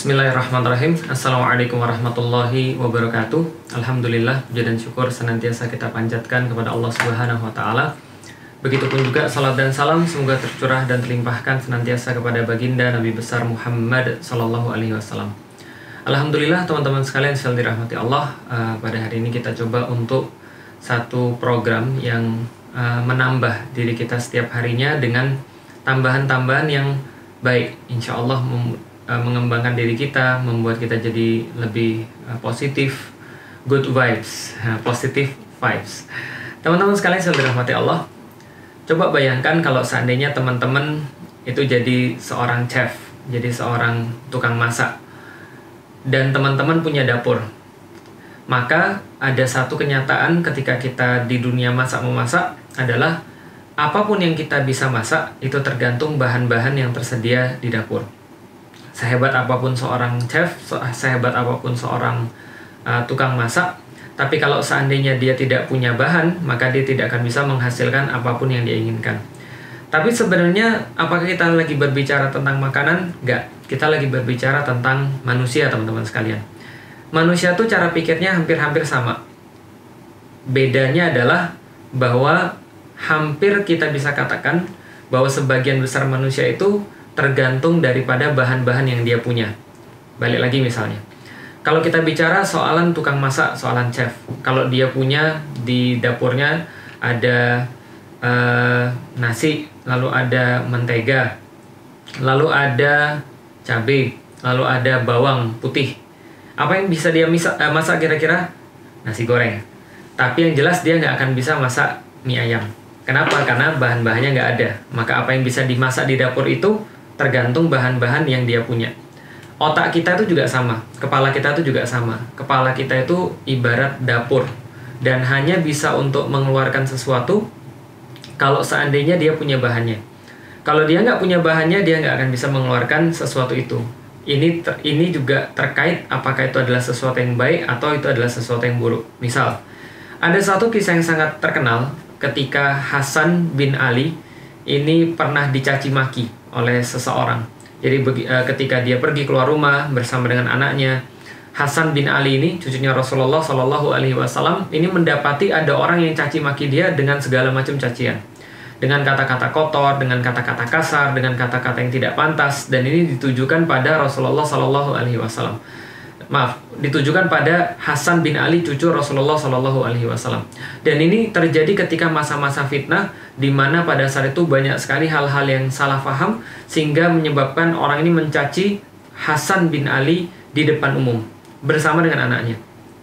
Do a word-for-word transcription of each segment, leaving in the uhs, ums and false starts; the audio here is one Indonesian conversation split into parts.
Bismillahirrahmanirrahim. Assalamualaikum warahmatullahi wabarakatuh. Alhamdulillah, puja dan syukur senantiasa kita panjatkan kepada Allah Subhanahu wa taala. Begitupun juga salat dan salam semoga tercurah dan terlimpahkan senantiasa kepada baginda Nabi besar Muhammad sallallahu alaihi wasallam. Alhamdulillah teman-teman sekalian sekalian dirahmati Allah, uh, pada hari ini kita coba untuk satu program yang uh, menambah diri kita setiap harinya dengan tambahan-tambahan yang baik, insya Allah mem mengembangkan diri kita, membuat kita jadi lebih uh, positif, good vibes, uh, positive vibes. Teman-teman sekalian yang dirahmati Allah, coba bayangkan kalau seandainya teman-teman itu jadi seorang chef, jadi seorang tukang masak, dan teman-teman punya dapur. Maka ada satu kenyataan ketika kita di dunia masak-memasak adalah apapun yang kita bisa masak itu tergantung bahan-bahan yang tersedia di dapur. Sehebat apapun seorang chef, sehebat apapun seorang uh, tukang masak, tapi kalau seandainya dia tidak punya bahan, maka dia tidak akan bisa menghasilkan apapun yang dia inginkan. Tapi sebenarnya apakah kita lagi berbicara tentang makanan? Enggak, kita lagi berbicara tentang manusia, teman-teman sekalian. Manusia tuh cara pikirnya hampir-hampir sama. Bedanya adalah bahwa hampir kita bisa katakan bahwa sebagian besar manusia itu tergantung daripada bahan-bahan yang dia punya. Balik lagi misalnya, kalau kita bicara soalan tukang masak, soalan chef, kalau dia punya di dapurnya ada uh, nasi, lalu ada mentega, lalu ada cabai, lalu ada bawang putih, apa yang bisa dia misa, uh, masak kira-kira? Nasi goreng. Tapi yang jelas dia nggak akan bisa masak mie ayam. Kenapa? Karena bahan-bahannya nggak ada. Maka apa yang bisa dimasak di dapur itu tergantung bahan-bahan yang dia punya. Otak kita itu juga sama, kepala kita itu juga sama. Kepala kita itu ibarat dapur, dan hanya bisa untuk mengeluarkan sesuatu kalau seandainya dia punya bahannya. Kalau dia nggak punya bahannya, dia nggak akan bisa mengeluarkan sesuatu itu. Ini ter, ini juga terkait apakah itu adalah sesuatu yang baik atau itu adalah sesuatu yang buruk. Misal, ada satu kisah yang sangat terkenal ketika Hasan bin Ali ini pernah dicaci maki oleh seseorang. Jadi ketika dia pergi keluar rumah bersama dengan anaknya, Hasan bin Ali ini, cucunya Rasulullah Shallallahu Alaihi Wasallam, ini mendapati ada orang yang caci maki dia dengan segala macam cacian, dengan kata-kata kotor, dengan kata-kata kasar, dengan kata-kata yang tidak pantas, dan ini ditujukan pada Rasulullah Shallallahu Alaihi Wasallam. Maaf, ditujukan pada Hasan bin Ali, cucu Rasulullah Shallallahu Alaihi Wasallam. Dan ini terjadi ketika masa-masa fitnah, di mana pada saat itu banyak sekali hal-hal yang salah paham, sehingga menyebabkan orang ini mencaci Hasan bin Ali di depan umum bersama dengan anaknya.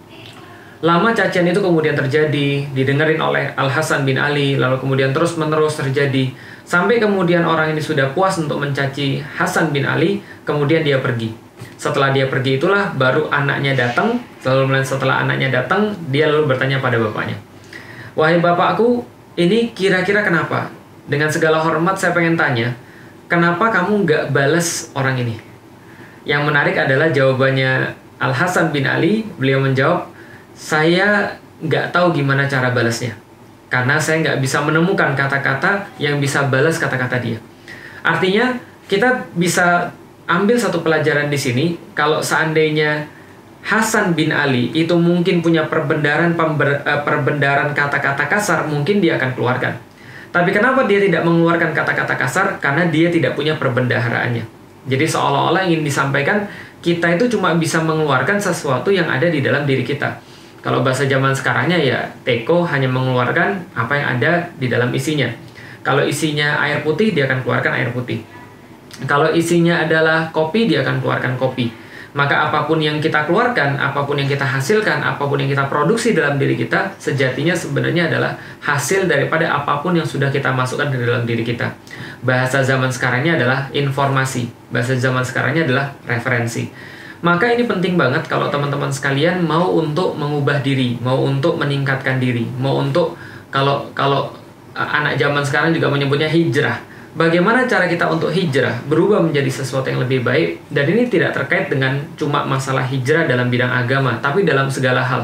Lama cacian itu kemudian terjadi, didengarin oleh Al Hasan bin Ali, lalu kemudian terus-menerus terjadi, sampai kemudian orang ini sudah puas untuk mencaci Hasan bin Ali, kemudian dia pergi. Setelah dia pergi itulah baru anaknya datang. Lalu setelah anaknya datang, dia lalu bertanya pada bapaknya, "Wahai bapakku, ini kira-kira kenapa? Dengan segala hormat saya pengen tanya, kenapa kamu nggak balas orang ini?" Yang menarik adalah jawabannya Al Hasan bin Ali. Beliau menjawab, "Saya nggak tahu gimana cara balasnya, karena saya nggak bisa menemukan kata-kata yang bisa balas kata-kata dia." Artinya kita bisa ambil satu pelajaran di sini, kalau seandainya Hasan bin Ali itu mungkin punya perbendaharaan perbendaharaan kata-kata kasar, mungkin dia akan keluarkan. Tapi kenapa dia tidak mengeluarkan kata-kata kasar? Karena dia tidak punya perbendaharaannya. Jadi seolah-olah ingin disampaikan kita itu cuma bisa mengeluarkan sesuatu yang ada di dalam diri kita. Kalau bahasa zaman sekarangnya ya teko hanya mengeluarkan apa yang ada di dalam isinya. Kalau isinya air putih, dia akan keluarkan air putih. Kalau isinya adalah kopi, dia akan keluarkan kopi. Maka apapun yang kita keluarkan, apapun yang kita hasilkan, apapun yang kita produksi dalam diri kita, sejatinya sebenarnya adalah hasil daripada apapun yang sudah kita masukkan ke dalam diri kita. Bahasa zaman sekarangnya adalah informasi. Bahasa zaman sekarangnya adalah referensi. Maka ini penting banget kalau teman-teman sekalian mau untuk mengubah diri, mau untuk meningkatkan diri, mau untuk, kalau kalau anak zaman sekarang juga menyebutnya hijrah. Bagaimana cara kita untuk hijrah, berubah menjadi sesuatu yang lebih baik. Dan ini tidak terkait dengan cuma masalah hijrah dalam bidang agama, tapi dalam segala hal.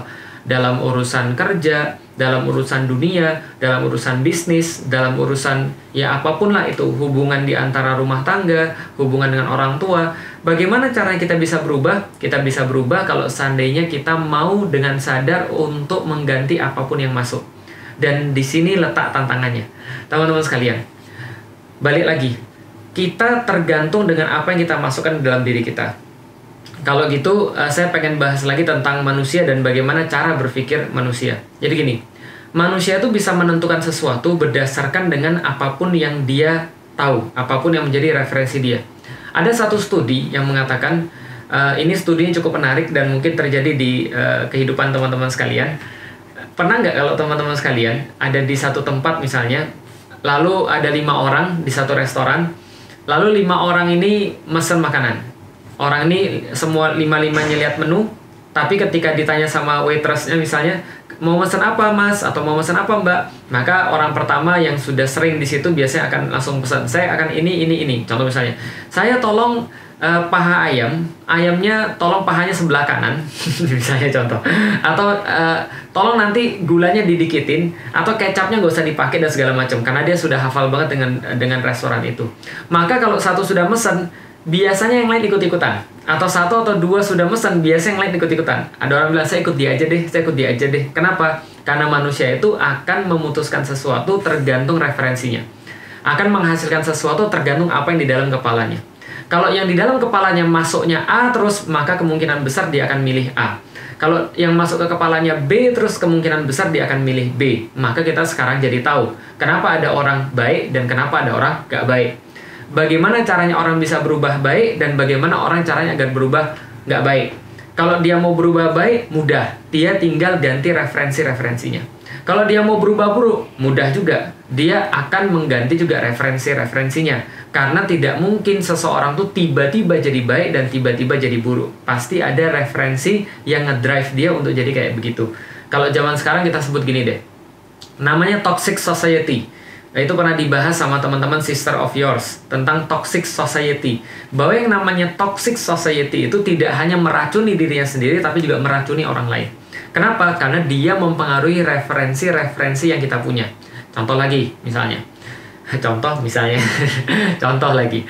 dalam urusan kerja, dalam urusan dunia, dalam urusan bisnis, dalam urusan ya apapun lah itu, hubungan di antara rumah tangga, hubungan dengan orang tua. Bagaimana caranya kita bisa berubah? Kita bisa berubah kalau seandainya kita mau dengan sadar untuk mengganti apapun yang masuk. Dan di sini letak tantangannya. Teman-teman sekalian, balik lagi, kita tergantung dengan apa yang kita masukkan dalam diri kita. Kalau gitu, uh, saya pengen bahas lagi tentang manusia dan bagaimana cara berpikir manusia. Jadi gini, manusia itu bisa menentukan sesuatu berdasarkan dengan apapun yang dia tahu, apapun yang menjadi referensi dia. Ada satu studi yang mengatakan, uh, ini studinya cukup menarik dan mungkin terjadi di uh, kehidupan teman-teman sekalian. Pernah nggak kalau teman-teman sekalian ada di satu tempat misalnya, lalu ada lima orang di satu restoran, lalu lima orang ini mesen makanan. Orang ini semua lima-limanya lihat menu, tapi ketika ditanya sama waitressnya misalnya, mau mesen apa mas, atau mau mesen apa mbak, maka orang pertama yang sudah sering di situ biasanya akan langsung pesan, saya akan ini, ini, ini. Contoh misalnya, saya tolong uh, paha ayam, ayamnya tolong pahanya sebelah kanan, misalnya contoh. Atau uh, tolong nanti gulanya didikitin, atau kecapnya nggak usah dipakai dan segala macam, karena dia sudah hafal banget dengan dengan restoran itu. Maka kalau satu sudah mesen, biasanya yang lain ikut-ikutan. Atau satu atau dua sudah mesen, biasanya yang lain ikut-ikutan. Ada orang bilang, saya ikut dia aja deh, saya ikut dia aja deh. Kenapa? Karena manusia itu akan memutuskan sesuatu tergantung referensinya. Akan menghasilkan sesuatu tergantung apa yang di dalam kepalanya. Kalau yang di dalam kepalanya masuknya A terus, maka kemungkinan besar dia akan milih A. Kalau yang masuk ke kepalanya B terus, kemungkinan besar dia akan milih B. Maka kita sekarang jadi tahu kenapa ada orang baik dan kenapa ada orang gak baik. Bagaimana caranya orang bisa berubah baik dan bagaimana orang caranya agar berubah nggak baik. Kalau dia mau berubah baik, mudah. Dia tinggal ganti referensi-referensinya. Kalau dia mau berubah buruk, mudah juga. Dia akan mengganti juga referensi-referensinya. Karena tidak mungkin seseorang tuh tiba-tiba jadi baik dan tiba-tiba jadi buruk. Pasti ada referensi yang ngedrive dia untuk jadi kayak begitu. Kalau zaman sekarang kita sebut gini deh, namanya toxic society. Nah, itu pernah dibahas sama teman-teman Sister of Yours tentang toxic society. Bahwa yang namanya toxic society itu tidak hanya meracuni dirinya sendiri, tapi juga meracuni orang lain. Kenapa? Karena dia mempengaruhi referensi-referensi yang kita punya. Contoh lagi, misalnya. Contoh misalnya. Contoh lagi.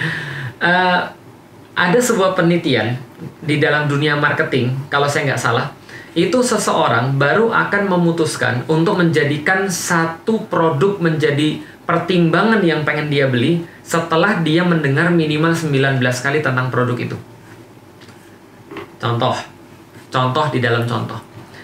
Uh, ada sebuah penelitian di dalam dunia marketing, kalau saya nggak salah, itu seseorang baru akan memutuskan untuk menjadikan satu produk menjadi pertimbangan yang pengen dia beli setelah dia mendengar minimal sembilan belas kali tentang produk itu. Contoh, contoh di dalam contoh.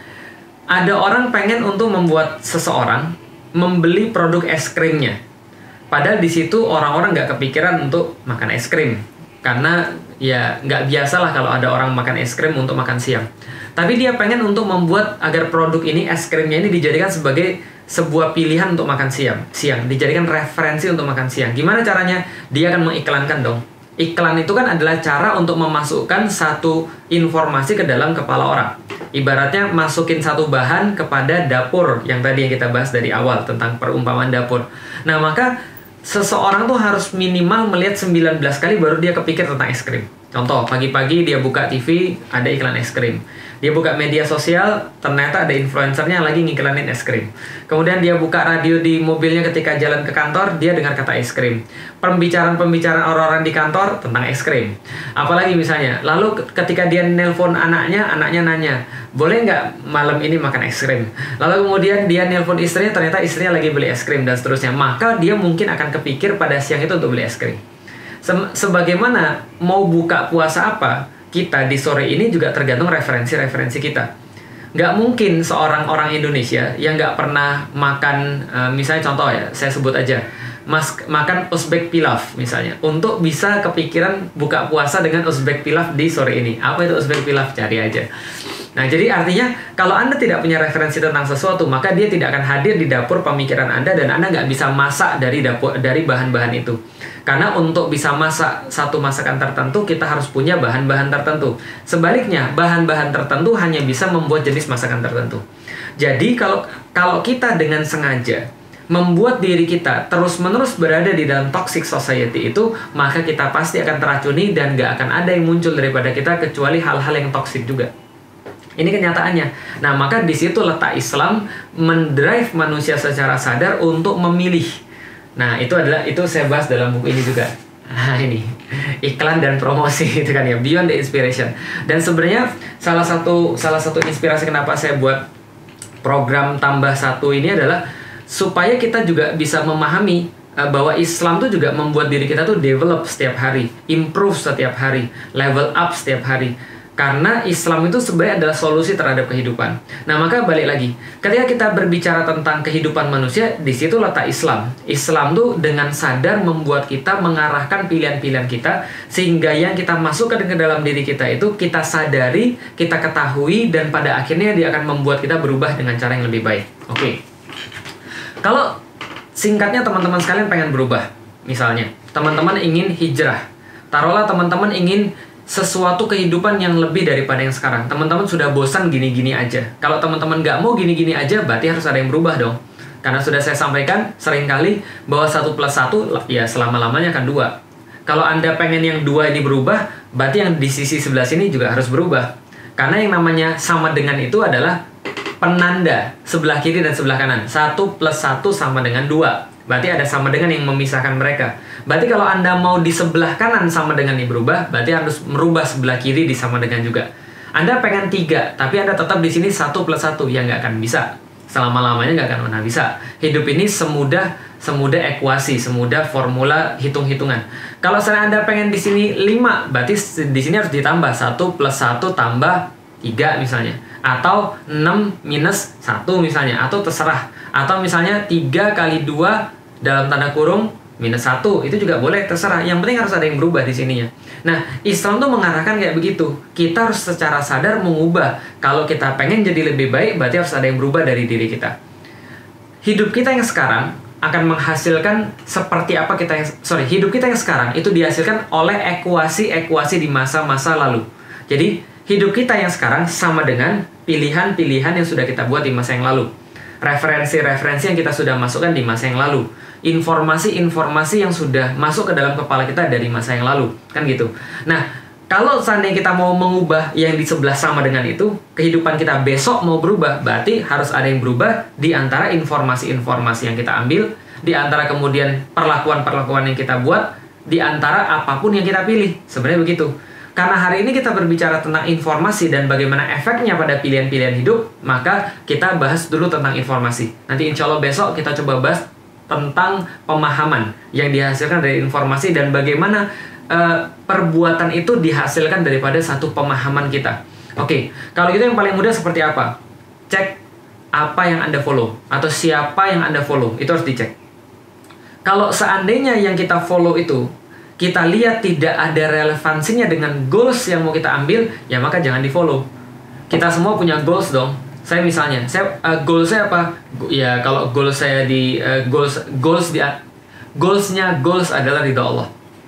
Ada orang pengen untuk membuat seseorang membeli produk es krimnya. Padahal di situ orang-orang nggak kepikiran untuk makan es krim. Karena ya nggak biasa lah kalau ada orang makan es krim untuk makan siang. Tapi dia pengen untuk membuat agar produk ini, es krimnya ini dijadikan sebagai sebuah pilihan untuk makan siang. Siang, dijadikan referensi untuk makan siang. Gimana caranya? Dia akan mengiklankan dong. Iklan itu kan adalah cara untuk memasukkan satu informasi ke dalam kepala orang. Ibaratnya masukin satu bahan kepada dapur yang tadi yang kita bahas dari awal tentang perumpamaan dapur. Nah, maka seseorang tuh harus minimal melihat sembilan belas kali baru dia kepikir tentang es krim. Contoh, pagi-pagi dia buka T V, ada iklan es krim. Dia buka media sosial, ternyata ada influencernya lagi ngiklanin es krim. Kemudian dia buka radio di mobilnya ketika jalan ke kantor, dia dengar kata es krim. Pembicaraan-pembicaraan orang-orang di kantor tentang es krim. Apalagi misalnya, lalu ketika dia nelpon anaknya, anaknya nanya, boleh nggak malam ini makan es krim? Lalu kemudian dia nelpon istrinya, ternyata istrinya lagi beli es krim dan seterusnya. Maka dia mungkin akan kepikir pada siang itu untuk beli es krim. Sebagaimana mau buka puasa apa, kita di sore ini juga tergantung referensi-referensi kita. Nggak mungkin seorang orang Indonesia yang nggak pernah makan, uh, misalnya contoh ya, saya sebut aja, mas, makan Uzbek pilaf misalnya, untuk bisa kepikiran buka puasa dengan Uzbek pilaf di sore ini. Apa itu Uzbek pilaf? Cari aja. Nah, jadi artinya kalau Anda tidak punya referensi tentang sesuatu, maka dia tidak akan hadir di dapur pemikiran Anda dan Anda nggak bisa masak dari dapur dari bahan-bahan itu. Karena untuk bisa masak satu masakan tertentu, kita harus punya bahan-bahan tertentu. Sebaliknya, bahan-bahan tertentu hanya bisa membuat jenis masakan tertentu. Jadi, kalau kalau kita dengan sengaja membuat diri kita terus-menerus berada di dalam toxic society itu, maka kita pasti akan teracuni dan nggak akan ada yang muncul daripada kita kecuali hal-hal yang toxic juga. Ini kenyataannya. Nah, maka di situ letak Islam mendrive manusia secara sadar untuk memilih. Nah, itu adalah itu saya bahas dalam buku ini juga. Nah, ini iklan dan promosi itu kan ya, beyond the inspiration. Dan sebenarnya salah satu salah satu inspirasi kenapa saya buat program tambah satu ini adalah supaya kita juga bisa memahami uh, bahwa Islam tuh juga membuat diri kita tuh develop setiap hari, improve setiap hari, level up setiap hari. Karena Islam itu sebenarnya adalah solusi terhadap kehidupan. Nah, maka balik lagi, ketika kita berbicara tentang kehidupan manusia, di situ letak Islam. Islam tuh dengan sadar membuat kita mengarahkan pilihan-pilihan kita, sehingga yang kita masukkan ke dalam diri kita itu kita sadari, kita ketahui, dan pada akhirnya dia akan membuat kita berubah dengan cara yang lebih baik. Oke. Okay. Kalau singkatnya teman-teman sekalian pengen berubah, misalnya teman-teman ingin hijrah, taruhlah teman-teman ingin sesuatu kehidupan yang lebih daripada yang sekarang. Teman-teman sudah bosan gini-gini aja. Kalau teman-teman nggak mau gini-gini aja, berarti harus ada yang berubah dong. Karena sudah saya sampaikan seringkali bahwa satu plus satu ya selama-lamanya akan dua. Kalau Anda pengen yang dua ini berubah, berarti yang di sisi sebelah sini juga harus berubah. Karena yang namanya sama dengan itu adalah penanda sebelah kiri dan sebelah kanan. Satu plus satu sama dengan dua. Berarti ada sama dengan yang memisahkan mereka. Berarti kalau Anda mau di sebelah kanan sama dengan yang berubah, berarti harus merubah sebelah kiri di sama dengan juga. Anda pengen tiga, tapi Anda tetap di sini satu plus satu, ya nggak akan bisa. Selama-lamanya nggak akan pernah bisa. Hidup ini semudah semudah ekuasi, semudah formula hitung-hitungan. Kalau saya Anda pengen di sini lima, berarti di sini harus ditambah satu plus satu tambah tiga misalnya. Atau enam minus satu misalnya, atau terserah. Atau misalnya tiga kali dua dalam tanda kurung minus satu, itu juga boleh, terserah. Yang penting harus ada yang berubah di sininya. Nah, Islam tuh mengarahkan kayak begitu. Kita harus secara sadar mengubah. Kalau kita pengen jadi lebih baik, berarti harus ada yang berubah dari diri kita. Hidup kita yang sekarang akan menghasilkan seperti apa kita yang... Sorry, hidup kita yang sekarang itu dihasilkan oleh ekuasi-ekuasi di masa-masa lalu. Jadi, hidup kita yang sekarang sama dengan pilihan-pilihan yang sudah kita buat di masa yang lalu. Referensi-referensi yang kita sudah masukkan di masa yang lalu. Informasi-informasi yang sudah masuk ke dalam kepala kita dari masa yang lalu. Kan gitu. Nah, kalau seandainya kita mau mengubah yang di sebelah sama dengan itu, kehidupan kita besok mau berubah, berarti harus ada yang berubah di antara informasi-informasi yang kita ambil, di antara kemudian perlakuan-perlakuan yang kita buat, di antara apapun yang kita pilih. Sebenarnya begitu. Karena hari ini kita berbicara tentang informasi dan bagaimana efeknya pada pilihan-pilihan hidup, maka kita bahas dulu tentang informasi. Nanti insya Allah besok kita coba bahas tentang pemahaman yang dihasilkan dari informasi dan bagaimana uh, perbuatan itu dihasilkan daripada satu pemahaman kita. Oke, kalau gitu yang paling mudah seperti apa? Cek apa yang Anda follow atau siapa yang Anda follow, itu harus dicek. Kalau seandainya yang kita follow itu kita lihat tidak ada relevansinya dengan goals yang mau kita ambil, ya maka jangan di follow. Kita semua punya goals dong. Saya misalnya, saya uh, goals saya apa? Ya kalau goals saya di uh, goals goals di goalsnya goals adalah ridha Allah.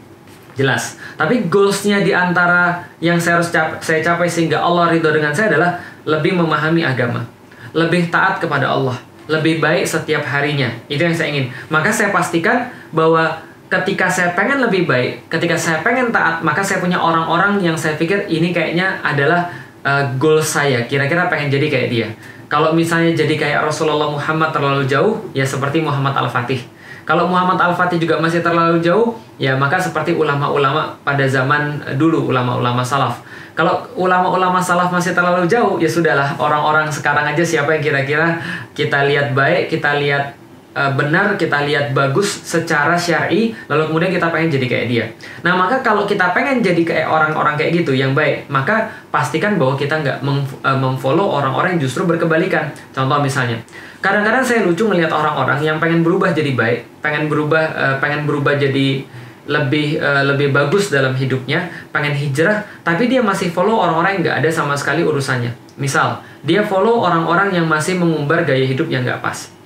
Jelas. Tapi goalsnya di antara yang saya harus cap saya capai sehingga Allah ridha dengan saya adalah lebih memahami agama, lebih taat kepada Allah, lebih baik setiap harinya. Itu yang saya ingin. Maka saya pastikan bahwa ketika saya pengen lebih baik, ketika saya pengen taat, maka saya punya orang-orang yang saya pikir ini kayaknya adalah uh, goal saya. Kira-kira pengen jadi kayak dia. Kalau misalnya jadi kayak Rasulullah Muhammad terlalu jauh, ya seperti Muhammad Al-Fatih. Kalau Muhammad Al-Fatih juga masih terlalu jauh, ya maka seperti ulama-ulama pada zaman dulu, ulama-ulama salaf. Kalau ulama-ulama salaf masih terlalu jauh, ya sudahlah, orang-orang sekarang aja siapa yang kira-kira kita lihat baik, kita lihat benar, kita lihat bagus secara syar'i, lalu kemudian kita pengen jadi kayak dia. Nah, maka kalau kita pengen jadi kayak orang-orang kayak gitu yang baik, maka pastikan bahwa kita nggak memfollow orang-orang yang justru berkebalikan. Contoh misalnya, kadang-kadang saya lucu ngelihat orang-orang yang pengen berubah jadi baik, pengen berubah, pengen berubah jadi lebih lebih bagus dalam hidupnya, pengen hijrah, tapi dia masih follow orang-orang yang nggak ada sama sekali urusannya. Misal, dia follow orang-orang yang masih mengumbar gaya hidup yang nggak pas.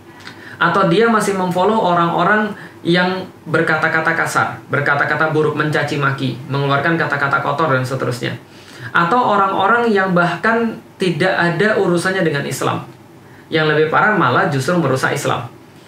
Atau dia masih memfollow orang-orang yang berkata-kata kasar, berkata-kata buruk, mencaci maki, mengeluarkan kata-kata kotor dan seterusnya. Atau orang-orang yang bahkan tidak ada urusannya dengan Islam. Yang lebih parah malah justru merusak Islam.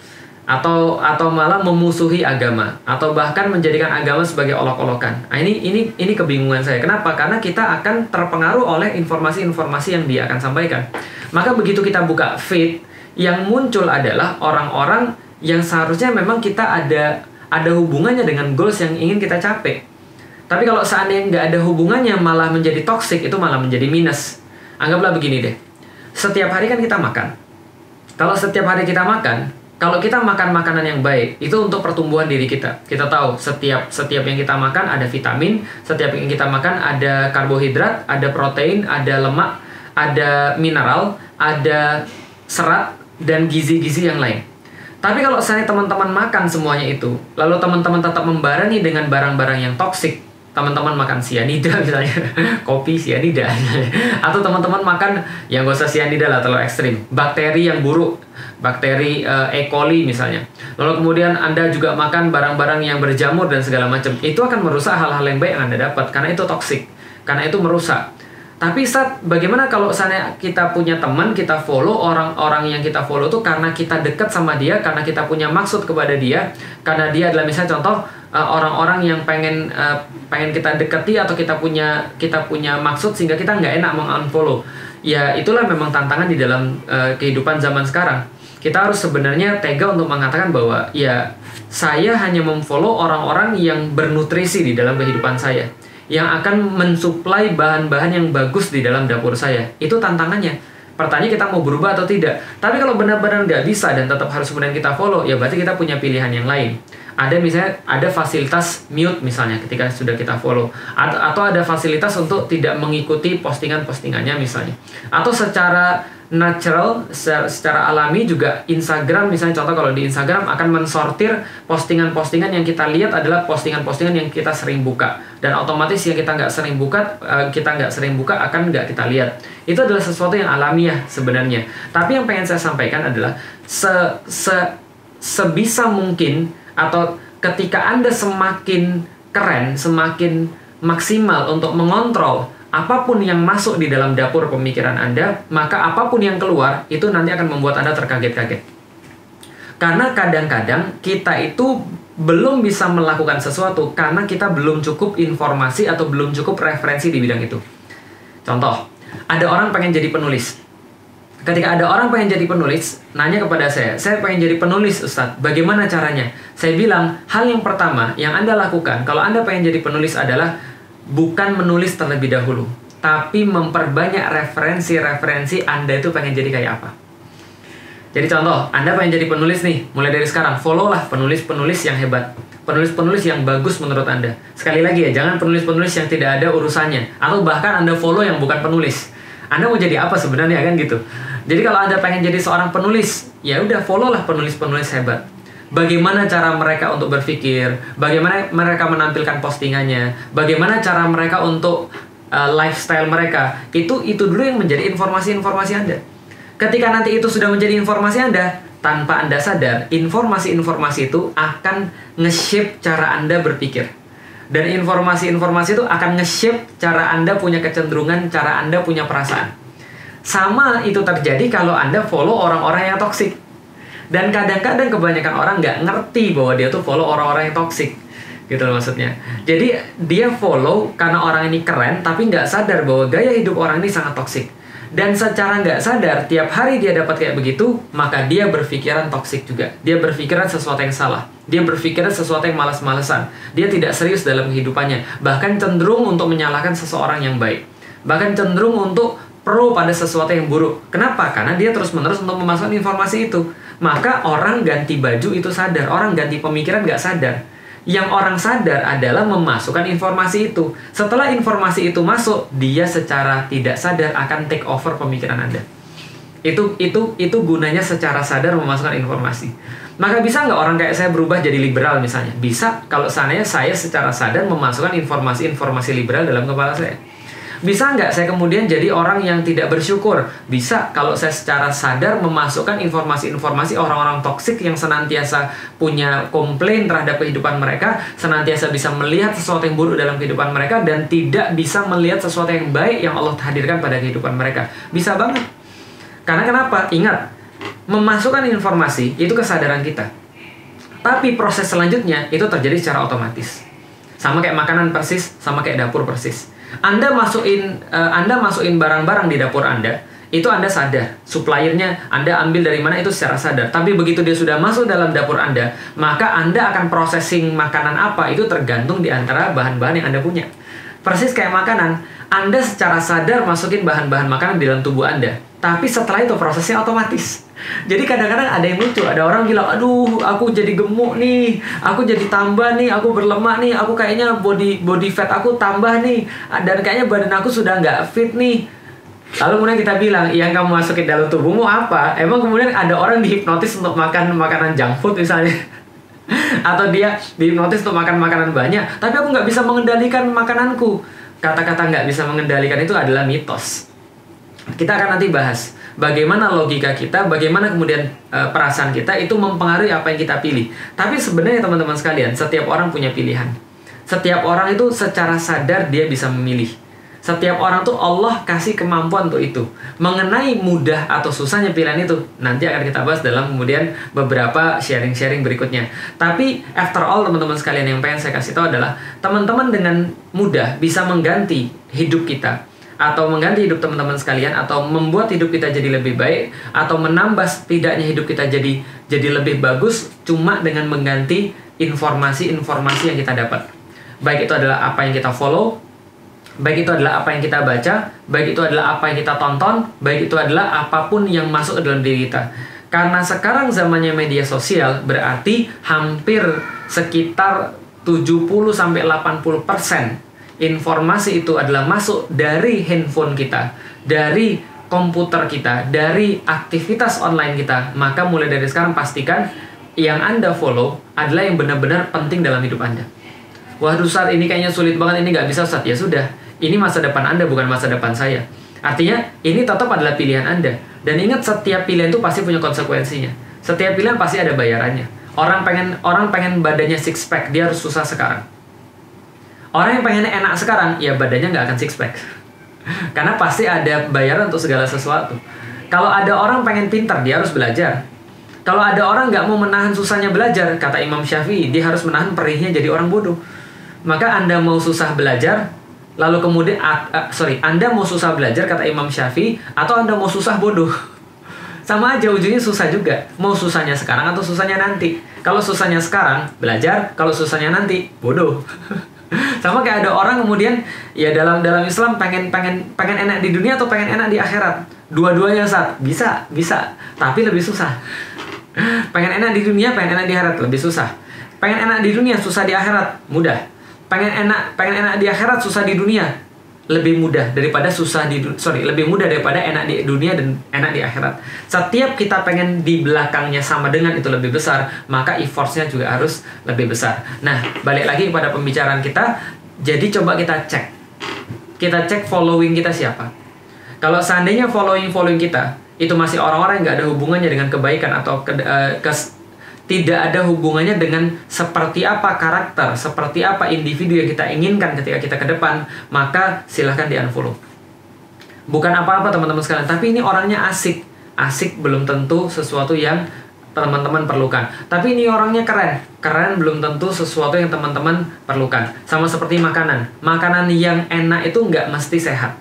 atau atau malah memusuhi agama, atau bahkan menjadikan agama sebagai olok-olokan. Nah, ini ini ini kebingungan saya. Kenapa? Karena kita akan terpengaruh oleh informasi-informasi yang dia akan sampaikan. Maka begitu kita buka feed, yang muncul adalah orang-orang yang seharusnya memang kita ada ada hubungannya dengan goals yang ingin kita capai. Tapi kalau seandainya nggak ada hubungannya, malah menjadi toxic, itu malah menjadi minus. Anggaplah begini deh. Setiap hari kan kita makan. Kalau setiap hari kita makan, kalau kita makan makanan yang baik, itu untuk pertumbuhan diri kita. Kita tahu setiap setiap yang kita makan ada vitamin, setiap yang kita makan ada karbohidrat, ada protein, ada lemak, ada mineral, ada serat, dan gizi-gizi yang lain. Tapi kalau saya teman-teman makan semuanya itu, lalu teman-teman tetap membarengi dengan barang-barang yang toksik, teman-teman makan sianida misalnya, kopi sianida, atau teman-teman makan yang gak usah sianida lah, terlalu ekstrim, bakteri yang buruk, bakteri uh, E. coli misalnya, lalu kemudian Anda juga makan barang-barang yang berjamur dan segala macam, itu akan merusak hal-hal yang baik yang Anda dapat, karena itu toksik, karena itu merusak. Tapi saat bagaimana kalau misalnya kita punya teman, kita follow orang-orang yang kita follow tuh karena kita dekat sama dia, karena kita punya maksud kepada dia, karena dia adalah misalnya contoh orang-orang yang pengen uh, pengen kita dekati, atau kita punya kita punya maksud sehingga kita nggak enak meng-unfollow. Ya itulah memang tantangan di dalam uh, kehidupan zaman sekarang. Kita harus sebenarnya tega untuk mengatakan bahwa ya saya hanya memfollow orang-orang yang bernutrisi di dalam kehidupan saya, yang akan mensuplai bahan-bahan yang bagus di dalam dapur saya. Itu tantangannya. Pertanyaan kita mau berubah atau tidak. Tapi kalau benar-benar nggak bisa dan tetap harus kemudian kita follow, ya berarti kita punya pilihan yang lain. Ada misalnya, ada fasilitas mute misalnya ketika sudah kita follow. Atau, atau ada fasilitas untuk tidak mengikuti postingan-postingannya misalnya. Atau secara natural, secara, secara alami juga Instagram misalnya, contoh kalau di Instagram akan mensortir postingan-postingan yang kita lihat adalah postingan-postingan yang kita sering buka, dan otomatis yang kita nggak sering buka kita nggak sering buka akan nggak kita lihat. Itu adalah sesuatu yang alamiah sebenarnya. Tapi yang pengen saya sampaikan adalah se, se, sebisa mungkin, atau ketika Anda semakin keren, semakin maksimal untuk mengontrol apapun yang masuk di dalam dapur pemikiran Anda, maka apapun yang keluar, itu nanti akan membuat Anda terkaget-kaget. Karena kadang-kadang kita itu belum bisa melakukan sesuatu karena kita belum cukup informasi atau belum cukup referensi di bidang itu. Contoh, ada orang pengen jadi penulis. Ketika ada orang pengen jadi penulis, nanya kepada saya, saya pengen jadi penulis Ustadz, bagaimana caranya? Saya bilang, hal yang pertama yang Anda lakukan kalau Anda pengen jadi penulis adalah bukan menulis terlebih dahulu, tapi memperbanyak referensi-referensi Anda itu pengen jadi kayak apa. Jadi contoh, Anda pengen jadi penulis nih, mulai dari sekarang, follow lah penulis-penulis yang hebat, penulis-penulis yang bagus menurut Anda. Sekali lagi ya, jangan penulis-penulis yang tidak ada urusannya, atau bahkan Anda follow yang bukan penulis. Anda mau jadi apa sebenarnya, kan gitu. Jadi kalau Anda pengen jadi seorang penulis, ya udah follow lah penulis-penulis hebat. Bagaimana cara mereka untuk berpikir, bagaimana mereka menampilkan postingannya, bagaimana cara mereka untuk uh, lifestyle mereka. Itu itu dulu yang menjadi informasi-informasi Anda. Ketika nanti itu sudah menjadi informasi Anda, tanpa Anda sadar, informasi-informasi itu akan nge-shape cara Anda berpikir. Dan informasi-informasi itu akan nge-shape cara Anda punya kecenderungan, cara Anda punya perasaan. Sama itu terjadi kalau Anda follow orang-orang yang toksik. Dan kadang-kadang kebanyakan orang nggak ngerti bahwa dia tuh follow orang-orang yang toksik, gitu loh maksudnya. Jadi dia follow karena orang ini keren, tapi nggak sadar bahwa gaya hidup orang ini sangat toksik. Dan secara nggak sadar, tiap hari dia dapat kayak begitu, maka dia berpikiran toksik juga. Dia berpikiran sesuatu yang salah. Dia berpikiran sesuatu yang malas-malesan. Dia tidak serius dalam kehidupannya. Bahkan cenderung untuk menyalahkan seseorang yang baik. Bahkan cenderung untuk pro pada sesuatu yang buruk. Kenapa? Karena dia terus-menerus untuk memasukkan informasi itu. Maka orang ganti baju itu sadar. Orang ganti pemikiran nggak sadar. Yang orang sadar adalah memasukkan informasi itu. Setelah informasi itu masuk, dia secara tidak sadar akan take over pemikiran Anda. Itu itu itu gunanya secara sadar memasukkan informasi. Maka bisa nggak orang kayak saya berubah jadi liberal misalnya? Bisa kalau seandainya saya secara sadar memasukkan informasi-informasi liberal dalam kepala saya. Bisa nggak saya kemudian jadi orang yang tidak bersyukur? Bisa kalau saya secara sadar memasukkan informasi-informasi orang-orang toksik yang senantiasa punya komplain terhadap kehidupan mereka, senantiasa bisa melihat sesuatu yang buruk dalam kehidupan mereka, dan tidak bisa melihat sesuatu yang baik yang Allah hadirkan pada kehidupan mereka. Bisa banget. Karena kenapa? Ingat, memasukkan informasi itu kesadaran kita. Tapi proses selanjutnya itu terjadi secara otomatis. Sama kayak makanan persis, sama kayak dapur persis. Anda masukin uh, Anda masukin barang-barang di dapur Anda, itu Anda sadar. Suppliernya Anda ambil dari mana itu secara sadar. Tapi begitu dia sudah masuk dalam dapur Anda, maka Anda akan processing makanan apa, itu tergantung di antara bahan-bahan yang Anda punya. Persis kayak makanan, Anda secara sadar masukin bahan-bahan makanan di dalam tubuh Anda. Tapi setelah itu prosesnya otomatis. Jadi kadang-kadang ada yang lucu, ada orang bilang, aduh aku jadi gemuk nih, aku jadi tambah nih, aku berlemak nih, aku kayaknya body body fat aku tambah nih, dan kayaknya badan aku sudah nggak fit nih. Lalu kemudian kita bilang, yang kamu masukin dalam tubuhmu apa? Emang kemudian ada orang dihipnotis untuk makan makanan junk food misalnya, atau dia dihipnotis untuk makan makanan banyak, tapi aku nggak bisa mengendalikan makananku. Kata-kata nggak bisa mengendalikan itu adalah mitos. Kita akan nanti bahas bagaimana logika kita, bagaimana kemudian e, perasaan kita itu mempengaruhi apa yang kita pilih. Tapi sebenarnya teman-teman sekalian, setiap orang punya pilihan. Setiap orang itu secara sadar dia bisa memilih. Setiap orang tuh Allah kasih kemampuan untuk itu. Mengenai mudah atau susahnya pilihan itu, nanti akan kita bahas dalam kemudian beberapa sharing-sharing berikutnya. Tapi after all teman-teman sekalian, yang pengen saya kasih tahu adalah teman-teman dengan mudah bisa mengganti hidup kita, atau mengganti hidup teman-teman sekalian, atau membuat hidup kita jadi lebih baik, atau menambah setidaknya hidup kita jadi jadi lebih bagus cuma dengan mengganti informasi-informasi yang kita dapat. Baik itu adalah apa yang kita follow, baik itu adalah apa yang kita baca, baik itu adalah apa yang kita tonton, baik itu adalah apapun yang masuk ke dalam diri kita. Karena sekarang zamannya media sosial, berarti hampir sekitar tujuh puluh sampai delapan puluh persen informasi itu adalah masuk dari handphone kita, dari komputer kita, dari aktivitas online kita. Maka mulai dari sekarang pastikan yang Anda follow adalah yang benar-benar penting dalam hidup Anda. Waduh Ustaz, ini kayaknya sulit banget, ini nggak bisa Ustaz. Ya sudah, ini masa depan Anda, bukan masa depan saya. Artinya, ini tetap adalah pilihan Anda. Dan ingat, setiap pilihan itu pasti punya konsekuensinya. Setiap pilihan pasti ada bayarannya. Orang pengen orang pengen badannya six pack, dia harus susah sekarang. Orang yang pengen enak sekarang, ya badannya nggak akan six pack. Karena pasti ada bayaran untuk segala sesuatu. Kalau ada orang pengen pintar, dia harus belajar. Kalau ada orang nggak mau menahan susahnya belajar, kata Imam Syafi'i, dia harus menahan perihnya jadi orang bodoh. Maka Anda mau susah belajar, lalu kemudian, uh, uh, sorry, Anda mau susah belajar, kata Imam Syafi'i, atau Anda mau susah bodoh. Sama aja, ujungnya susah juga. Mau susahnya sekarang atau susahnya nanti. Kalau susahnya sekarang, belajar. Kalau susahnya nanti, bodoh. Sama kayak ada orang kemudian ya dalam dalam Islam pengen pengen pengen enak di dunia atau pengen enak di akhirat. Dua-duanya saat bisa bisa, tapi lebih susah. Pengen enak di dunia, pengen enak di akhirat, lebih susah. Pengen enak di dunia, susah di akhirat, mudah. Pengen enak pengen enak di akhirat, susah di dunia, lebih mudah daripada susah di sorry lebih mudah daripada enak di dunia dan enak di akhirat. Setiap kita pengen di belakangnya sama dengan itu lebih besar, maka effortnya juga harus lebih besar. Nah, balik lagi pada pembicaraan kita. Jadi coba kita cek, kita cek following kita siapa. Kalau seandainya following following kita itu masih orang-orang yang nggak ada hubungannya dengan kebaikan atau ke, uh, kes, tidak ada hubungannya dengan seperti apa karakter, seperti apa individu yang kita inginkan ketika kita ke depan, maka silahkan di-unfollow. Bukan apa-apa teman-teman sekalian, tapi ini orangnya asik. Asik belum tentu sesuatu yang teman-teman perlukan. Tapi ini orangnya keren. Keren belum tentu sesuatu yang teman-teman perlukan. Sama seperti makanan. Makanan yang enak itu nggak mesti sehat.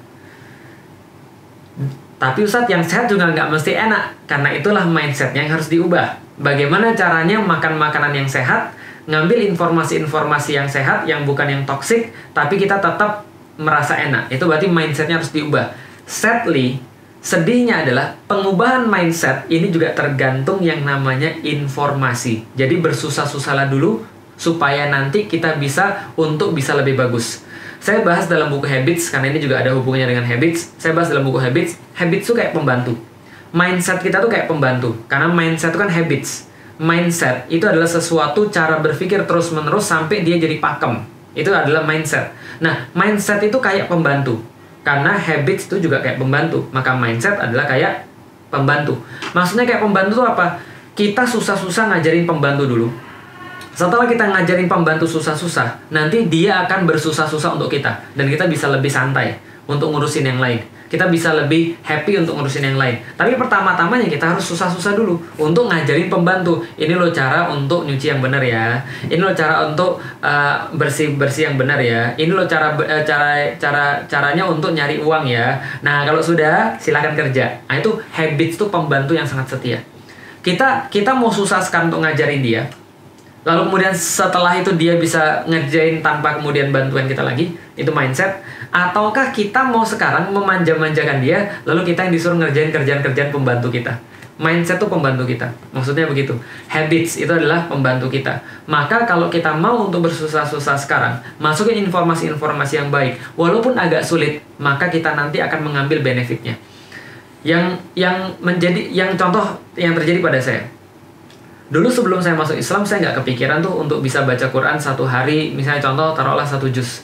Tapi Ustadz, yang sehat juga nggak mesti enak. Karena itulah mindsetnya yang harus diubah. Bagaimana caranya makan makanan yang sehat, ngambil informasi-informasi yang sehat, yang bukan yang toksik, tapi kita tetap merasa enak. Itu berarti mindsetnya harus diubah. Sadly, sedihnya adalah pengubahan mindset ini juga tergantung yang namanya informasi. Jadi bersusah-susahlah dulu supaya nanti kita bisa untuk bisa lebih bagus. Saya bahas dalam buku Habits, karena ini juga ada hubungannya dengan Habits. Saya bahas dalam buku Habits, Habits itu kayak pembantu. Mindset kita tuh kayak pembantu, karena mindset itu kan habits. Mindset itu adalah sesuatu cara berpikir terus-menerus sampai dia jadi pakem. Itu adalah mindset. Nah, mindset itu kayak pembantu. Karena habits itu juga kayak pembantu. Maka mindset adalah kayak pembantu. Maksudnya kayak pembantu itu apa? Kita susah-susah ngajarin pembantu dulu. Setelah kita ngajarin pembantu susah-susah, nanti dia akan bersusah-susah untuk kita. Dan kita bisa lebih santai untuk ngurusin yang lain. kita bisa lebih happy untuk ngurusin yang lain. Tapi pertama-tamanya kita harus susah-susah dulu untuk ngajarin pembantu. Ini loh cara untuk nyuci yang benar ya. Ini loh cara untuk uh, bersih-bersih yang benar ya. Ini loh cara uh, cara cara caranya untuk nyari uang ya. Nah, kalau sudah silakan kerja. Nah, itu habits tuh pembantu yang sangat setia. Kita kita mau susah sekarang untuk ngajarin dia. Lalu kemudian setelah itu dia bisa ngerjain tanpa kemudian bantuan kita lagi. Itu mindset. Ataukah kita mau sekarang memanja-manjakan dia, lalu kita yang disuruh ngerjain kerjaan-kerjaan pembantu kita. Mindset itu pembantu kita. Maksudnya begitu. Habits itu adalah pembantu kita. Maka kalau kita mau untuk bersusah-susah sekarang, masukin informasi-informasi yang baik, walaupun agak sulit, maka kita nanti akan mengambil benefitnya. Yang yang menjadi yang contoh yang terjadi pada saya. Dulu sebelum saya masuk Islam, saya nggak kepikiran tuh untuk bisa baca Quran satu hari, misalnya contoh taruhlah satu juz.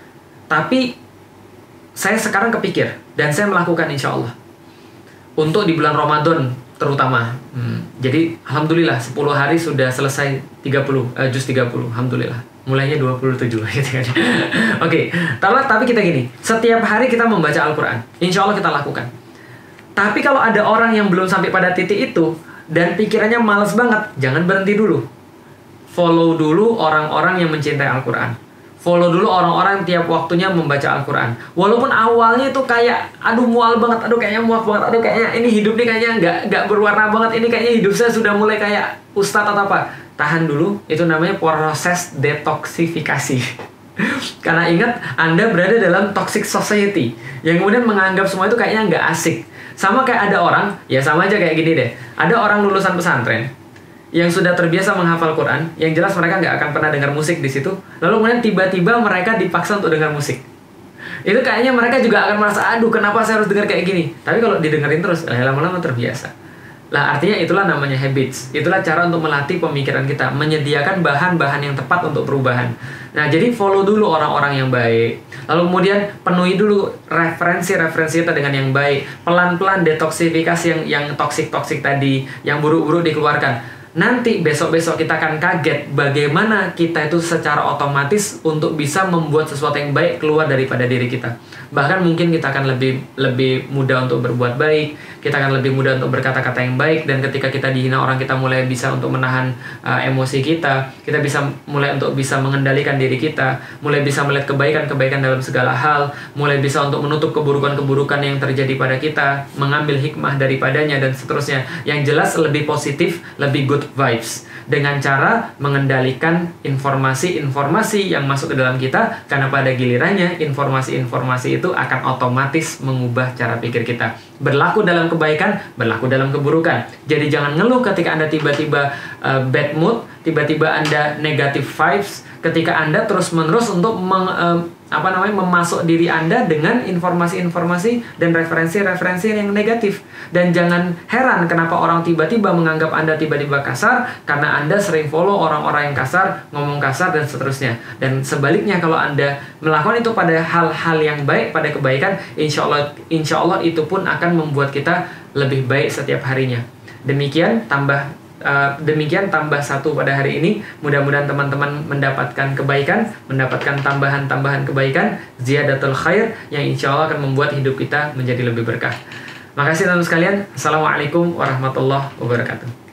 Tapi saya sekarang kepikir dan saya melakukan insya Allah untuk di bulan Ramadan terutama. Hmm, jadi alhamdulillah sepuluh hari sudah selesai tiga puluh uh, juz tiga puluh, alhamdulillah. Mulainya dua puluh tujuh gitu kan. Oke, okay. Tapi kita gini, setiap hari kita membaca Al-Quran, insya Allah kita lakukan. Tapi kalau ada orang yang belum sampai pada titik itu dan pikirannya males banget, jangan berhenti dulu. Follow dulu orang-orang yang mencintai Al-Quran. Follow dulu orang-orang yang tiap waktunya membaca Al-Quran. Walaupun awalnya itu kayak, aduh mual banget, aduh kayaknya muak banget, aduh kayaknya ini hidup nih kayaknya nggak nggak berwarna banget, ini kayaknya hidup saya sudah mulai kayak ustadz atau apa. Tahan dulu, itu namanya proses detoksifikasi. Karena ingat, Anda berada dalam toxic society yang kemudian menganggap semua itu kayaknya nggak asik. Sama kayak ada orang, ya sama aja kayak gini deh. Ada orang lulusan pesantren yang sudah terbiasa menghafal Quran, yang jelas mereka nggak akan pernah dengar musik di situ. Lalu kemudian tiba-tiba mereka dipaksa untuk dengar musik. Itu kayaknya mereka juga akan merasa, aduh kenapa saya harus dengar kayak gini. Tapi kalau didengerin terus, lama-lama terbiasa. Lah artinya itulah namanya habits. Itulah cara untuk melatih pemikiran kita, menyediakan bahan-bahan yang tepat untuk perubahan. Nah, jadi follow dulu orang-orang yang baik. Lalu kemudian penuhi dulu referensi-referensi kita dengan yang baik. Pelan-pelan detoksifikasi yang yang toksik-toksik tadi, yang buruk-buruk dikeluarkan. Nanti besok-besok kita akan kaget bagaimana kita itu secara otomatis untuk bisa membuat sesuatu yang baik keluar daripada diri kita. Bahkan mungkin kita akan lebih lebih mudah untuk berbuat baik, kita akan lebih mudah untuk berkata-kata yang baik, dan ketika kita dihina orang, kita mulai bisa untuk menahan uh, emosi kita, kita bisa mulai untuk bisa mengendalikan diri kita, mulai bisa melihat kebaikan-kebaikan dalam segala hal, mulai bisa untuk menutup keburukan-keburukan yang terjadi pada kita, mengambil hikmah daripadanya, dan seterusnya. Yang jelas lebih positif, lebih good vibes, dengan cara mengendalikan informasi-informasi yang masuk ke dalam kita, karena pada gilirannya informasi-informasi itu akan otomatis mengubah cara pikir kita. Berlaku dalam kebaikan, berlaku dalam keburukan. Jadi jangan ngeluh ketika Anda tiba-tiba uh, bad mood, tiba-tiba Anda negative vibes, ketika Anda terus-menerus untuk meng, uh, apa namanya memasuk diri Anda dengan informasi-informasi dan referensi-referensi yang negatif. Dan jangan heran kenapa orang tiba-tiba menganggap Anda tiba-tiba kasar, karena Anda sering follow orang-orang yang kasar, ngomong kasar, dan seterusnya. Dan sebaliknya, kalau Anda melakukan itu pada hal-hal yang baik, pada kebaikan, insya Allah, insya Allah itu pun akan membuat kita lebih baik setiap harinya. Demikian tambah Uh, demikian tambah satu pada hari ini. Mudah-mudahan teman-teman mendapatkan kebaikan, mendapatkan tambahan-tambahan kebaikan, ziyadatul khair, yang insya Allah akan membuat hidup kita menjadi lebih berkah. Makasih teman-teman sekalian. Assalamualaikum warahmatullahi wabarakatuh.